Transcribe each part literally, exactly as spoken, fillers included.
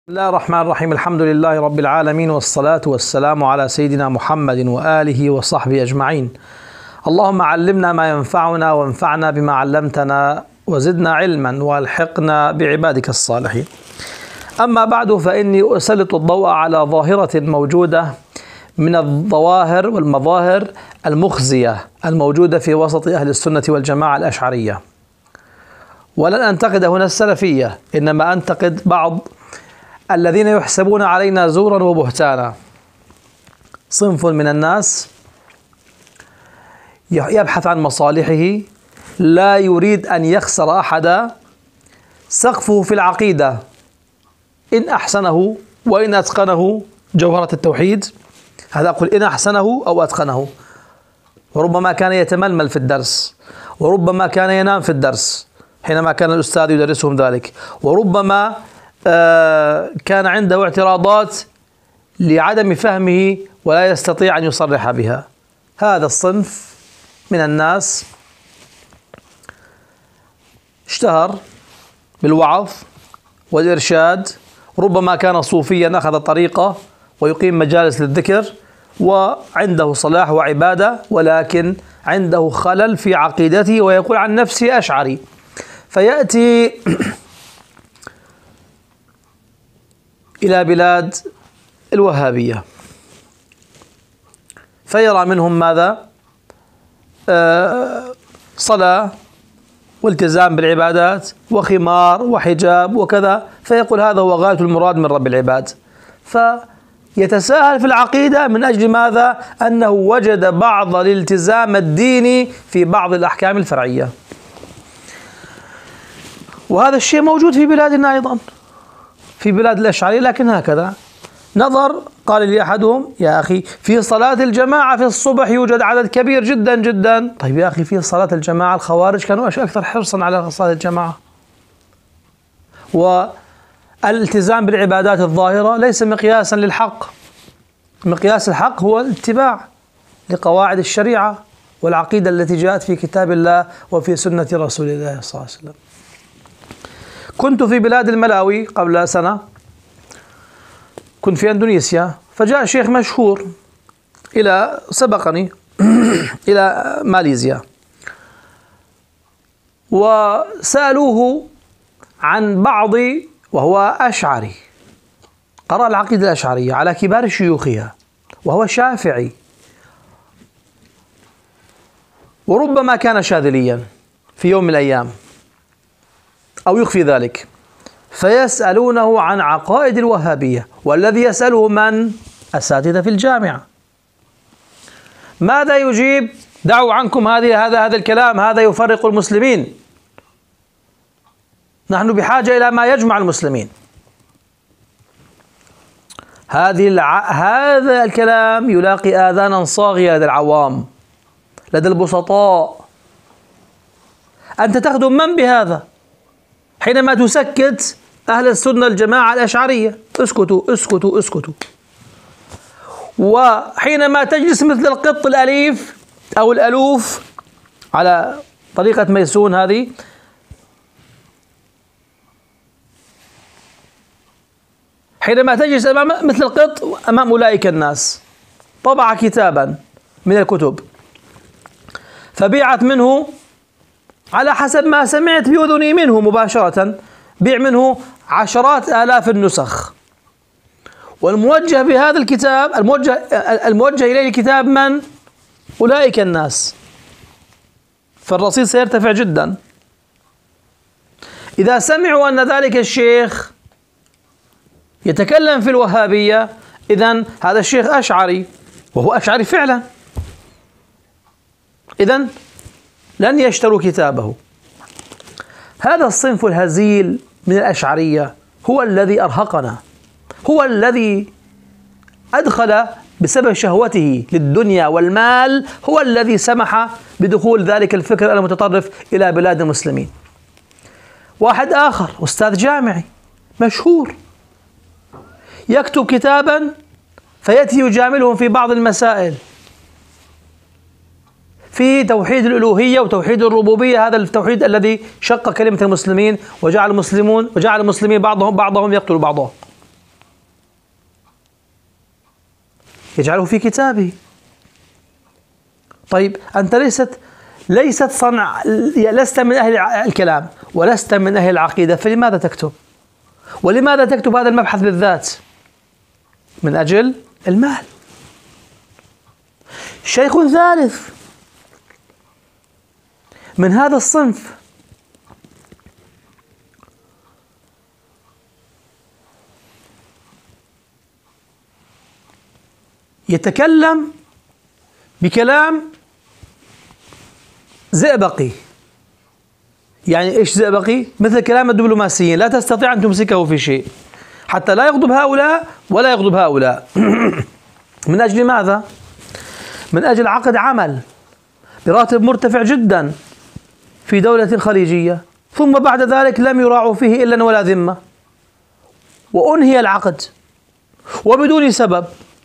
بسم الله الرحمن الرحيم. الحمد لله رب العالمين، والصلاة والسلام على سيدنا محمد وآله وصحبه أجمعين. اللهم علمنا ما ينفعنا وانفعنا بما علمتنا وزدنا علما والحقنا بعبادك الصالحين. أما بعد، فإني أسلط الضوء على ظاهرة موجودة من الظواهر والمظاهر المخزية الموجودة في وسط أهل السنة والجماعة الأشعرية. ولن أنتقد هنا السلفية، إنما أنتقد بعض الذين يحسبون علينا زورا وبهتانا. صنف من الناس يبحث عن مصالحه، لا يريد أن يخسر أحدا. سقفه في العقيدة إن أحسنه وإن أتقنه جوهرة التوحيد، هذا أقول إن أحسنه أو أتقنه. وربما كان يتململ في الدرس، وربما كان ينام في الدرس حينما كان الأستاذ يدرسهم ذلك، وربما آه كان عنده اعتراضات لعدم فهمه ولا يستطيع أن يصرح بها. هذا الصنف من الناس اشتهر بالوعظ والإرشاد، ربما كان صوفيا أخذ طريقة ويقيم مجالس للذكر وعنده صلاح وعبادة، ولكن عنده خلل في عقيدته ويقول عن نفسه أشعري. فيأتي إلى بلاد الوهابية فيرى منهم ماذا؟ آه صلاة والتزام بالعبادات وخمار وحجاب وكذا، فيقول هذا هو غاية المراد من رب العباد. فيتساهل في العقيدة من أجل ماذا؟ أنه وجد بعض الالتزام الديني في بعض الأحكام الفرعية. وهذا الشيء موجود في بلادنا أيضا، في بلاد الأشعري، لكن هكذا نظر. قال لي أحدهم: يا أخي، في صلاة الجماعة في الصبح يوجد عدد كبير جدا جدا. طيب يا أخي، في صلاة الجماعة الخوارج كانوا أكثر حرصا على صلاة الجماعة. والالتزام بالعبادات الظاهرة ليس مقياسا للحق. مقياس الحق هو الاتباع لقواعد الشريعة والعقيدة التي جاءت في كتاب الله وفي سنة رسول الله صلى الله عليه وسلم. كنت في بلاد الملاوي قبل سنة، كنت في أندونيسيا، فجاء شيخ مشهور إلى سبقني إلى ماليزيا، وسألوه عن بعض، وهو أشعري، قرأ العقيدة الأشعرية على كبار شيوخها، وهو شافعي، وربما كان شاذليا في يوم من الأيام أو يخفي ذلك. فيسألونه عن عقائد الوهابية، والذي يسأله من؟ أساتذة في الجامعة. ماذا يجيب؟ دعوا عنكم هذه هذا هذا الكلام، هذا يفرق المسلمين، نحن بحاجة إلى ما يجمع المسلمين. هذه الع... هذا الكلام يلاقي آذانا صاغية لدى العوام، لدى البسطاء. أنت تخدم من بهذا حينما تسكت أهل السنة الجماعة الأشعرية؟ اسكتوا اسكتوا اسكتوا. وحينما تجلس مثل القط الأليف أو الألوف على طريقة ميسون هذه، حينما تجلس أمام مثل القط أمام أولئك الناس، طبع كتابا من الكتب فبيعت منه على حسب ما سمعت بأذني منه مباشرة، بيع منه عشرات آلاف النسخ، والموجه بهذا الكتاب الموجه الموجه إليه الكتاب من؟ أولئك الناس. فالرصيد سيرتفع جدا. إذا سمعوا أن ذلك الشيخ يتكلم في الوهابية، إذن هذا الشيخ أشعري، وهو أشعري فعلا، إذن لن يشتروا كتابه. هذا الصنف الهزيل من الأشعرية هو الذي أرهقنا، هو الذي أدخل بسبب شهوته للدنيا والمال، هو الذي سمح بدخول ذلك الفكر المتطرف إلى بلاد المسلمين. واحد آخر أستاذ جامعي مشهور يكتب كتابا فيأتي يجاملهم في بعض المسائل في توحيد الألوهية وتوحيد الربوبية، هذا التوحيد الذي شق كلمة المسلمين وجعل المسلمون وجعل المسلمين بعضهم بعضهم يقتل بعضهم. يجعله في كتابه. طيب أنت ليست ليست صنع لست من أهل الكلام ولست من أهل العقيدة، فلماذا تكتب؟ ولماذا تكتب هذا المبحث بالذات؟ من أجل المال. شيخ ثالث من هذا الصنف يتكلم بكلام زئبقي. يعني إيش زئبقي؟ مثل كلام الدبلوماسيين، لا تستطيع أن تمسكه في شيء حتى لا يغضب هؤلاء ولا يغضب هؤلاء. من أجل ماذا؟ من أجل عقد عمل براتب مرتفع جدا في دولة خليجية، ثم بعد ذلك لم يراعوا فيه إلا ولا ذمة، وأنهي العقد وبدون سبب.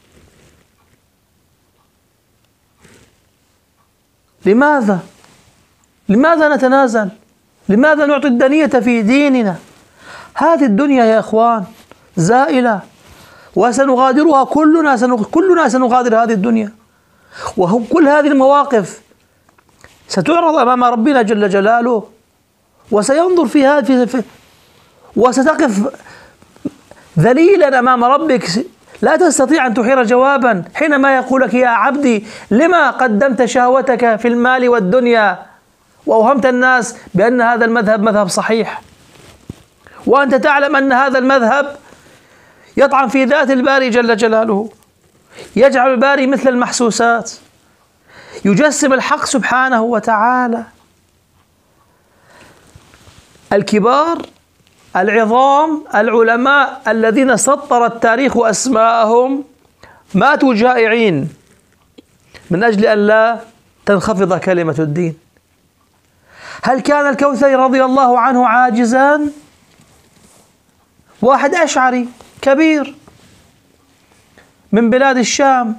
لماذا؟ لماذا نتنازل؟ لماذا نعطي الدنية في ديننا؟ هذه الدنيا يا إخوان زائلة وسنغادرها كلنا، سنغ... كلنا سنغادر هذه الدنيا، وكل هذه المواقف ستعرض أمام ربنا جل جلاله، وسينظر في هذه في... وستقف ذليلا أمام ربك، لا تستطيع أن تحير جوابا حينما يقول لك يا عبدي لما قدمت شهوتك في المال والدنيا وأوهمت الناس بأن هذا المذهب مذهب صحيح، وأنت تعلم أن هذا المذهب يطعن في ذات الباري جل جلاله، يجعل الباري مثل المحسوسات، يجسم الحق سبحانه وتعالى. الكبار العظام العلماء الذين سطر التاريخ أسماءهم ماتوا جائعين من أجل أن لا تنخفض كلمة الدين. هل كان الكوثري رضي الله عنه عاجزا؟ واحد أشعري كبير من بلاد الشام،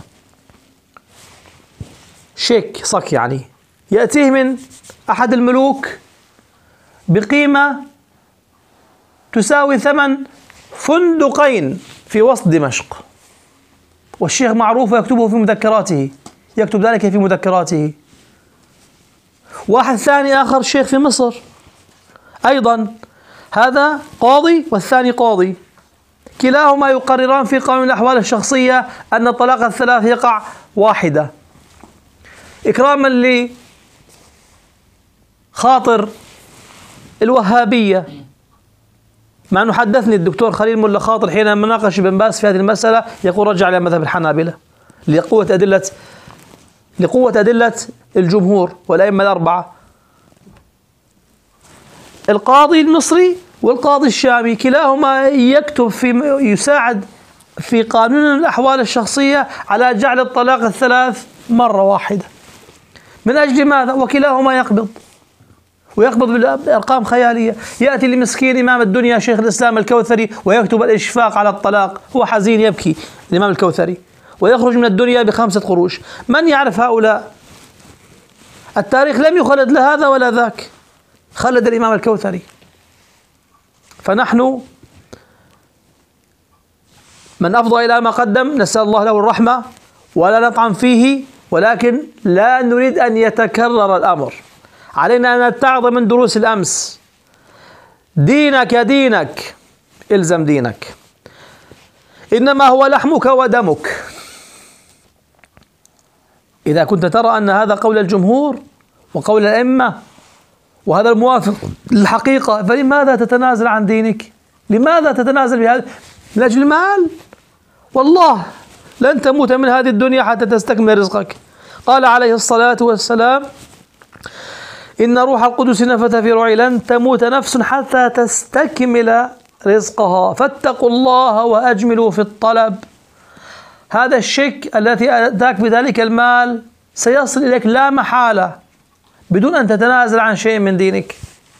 شيك صك يعني، يأتيه من أحد الملوك بقيمة تساوي ثمن فندقين في وسط دمشق، والشيخ معروف ويكتبه في مذكراته، يكتب ذلك في مذكراته. واحد ثاني آخر شيخ في مصر أيضا، هذا قاضي والثاني قاضي، كلاهما يقرران في قانون الأحوال الشخصية أن الطلاق الثلاث يقع واحدة، إكراما لخاطر الوهابية. مع أنه حدثني الدكتور خليل ملا خاطر حينما ناقش ابن باز في هذه المسألة يقول رجع إلى مذهب الحنابلة لقوة أدلة لقوة أدلة الجمهور والأئمة الأربعة. القاضي المصري والقاضي الشامي كلاهما يكتب في يساعد في قانون الأحوال الشخصية على جعل الطلاق الثلاث مرة واحدة. من أجل ماذا؟ وكلاهما يقبض ويقبض بأرقام خيالية. يأتي لمسكين إمام الدنيا شيخ الإسلام الكوثري ويكتب الإشفاق على الطلاق، هو حزين يبكي الإمام الكوثري، ويخرج من الدنيا بخمسة قروش. من يعرف هؤلاء؟ التاريخ لم يخلد لهذا ولا ذاك، خلد الإمام الكوثري. فنحن من أفضى إلى ما قدم نسأل الله له الرحمة ولا نطعن فيه، ولكن لا نريد أن يتكرر الأمر. علينا أن نتعظ من دروس الأمس. دينك دينك، إلزم دينك، إنما هو لحمك ودمك. إذا كنت ترى أن هذا قول الجمهور وقول الأئمة وهذا الموافق للحقيقة، فلماذا تتنازل عن دينك؟ لماذا تتنازل بهذا؟ من أجل المال؟ والله لن تموت من هذه الدنيا حتى تستكمل رزقك. قال عليه الصلاة والسلام إن روح القدس نفث في روعي لن تموت نفس حتى تستكمل رزقها، فاتقوا الله وأجملوا في الطلب. هذا الشك الذي أتاك بذلك المال سيصل إليك لا محالة بدون أن تتنازل عن شيء من دينك.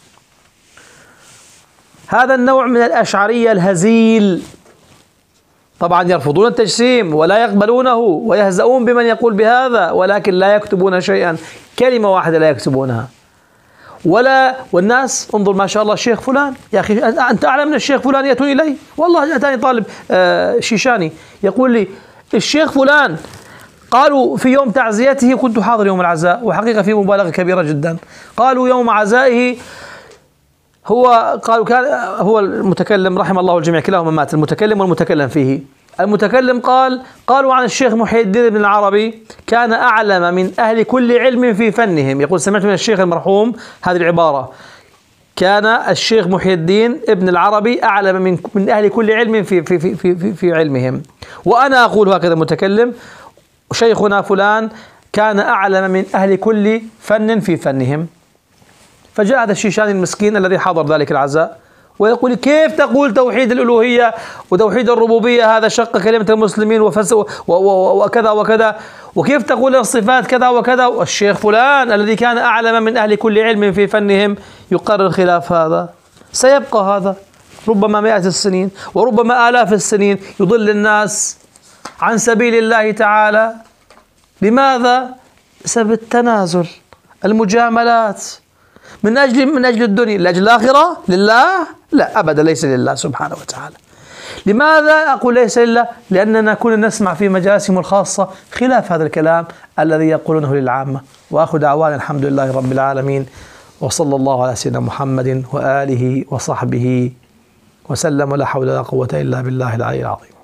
هذا النوع من الأشعرية الهزيل طبعا يرفضون التجسيم ولا يقبلونه ويهزؤون بمن يقول بهذا، ولكن لا يكتبون شيئا، كلمة واحدة لا يكتبونها. ولا والناس انظر ما شاء الله الشيخ فلان، يا أخي أنت أعلم من الشيخ فلان، يأتون إلي والله أتاني طالب شيشاني يقول لي الشيخ فلان قالوا في يوم تعزيته، كنت حاضر يوم العزاء، وحقيقة في مبالغة كبيرة جدا، قالوا يوم عزائه هو قالوا كان هو المتكلم رحم الله الجميع كلاهما مات، المتكلم والمتكلم فيه. المتكلم قال قالوا عن الشيخ محي الدين بن العربي كان أعلم من أهل كل علم في فنهم. يقول سمعت من الشيخ المرحوم هذه العبارة: كان الشيخ محي الدين ابن العربي أعلم من من أهل كل علم في في في في, في علمهم. وأنا أقول هكذا المتكلم: شيخنا فلان كان أعلم من أهل كل فن في فنهم. فجاء هذا الشيشاني المسكين الذي حضر ذلك العزاء ويقول: كيف تقول توحيد الألوهية وتوحيد الربوبية هذا شق كلمة المسلمين وكذا وكذا، وكيف تقول الصفات كذا وكذا؟ والشيخ فلان الذي كان أعلم من أهل كل علم في فنهم يقرر خلاف هذا. سيبقى هذا ربما مئات السنين وربما آلاف السنين يضل الناس عن سبيل الله تعالى. لماذا؟ بسبب التنازل، المجاملات، من أجل من أجل الدنيا، لأجل الآخرة لله؟ لا أبدا، ليس لله سبحانه وتعالى. لماذا أقول ليس لله؟ لأننا كنا نسمع في مجالسهم الخاصة خلاف هذا الكلام الذي يقولونه للعامة. وآخر دعوانا الحمد لله رب العالمين، وصلى الله على سيدنا محمد وآله وصحبه وسلم، ولا حول ولا قوة إلا بالله العلي العظيم.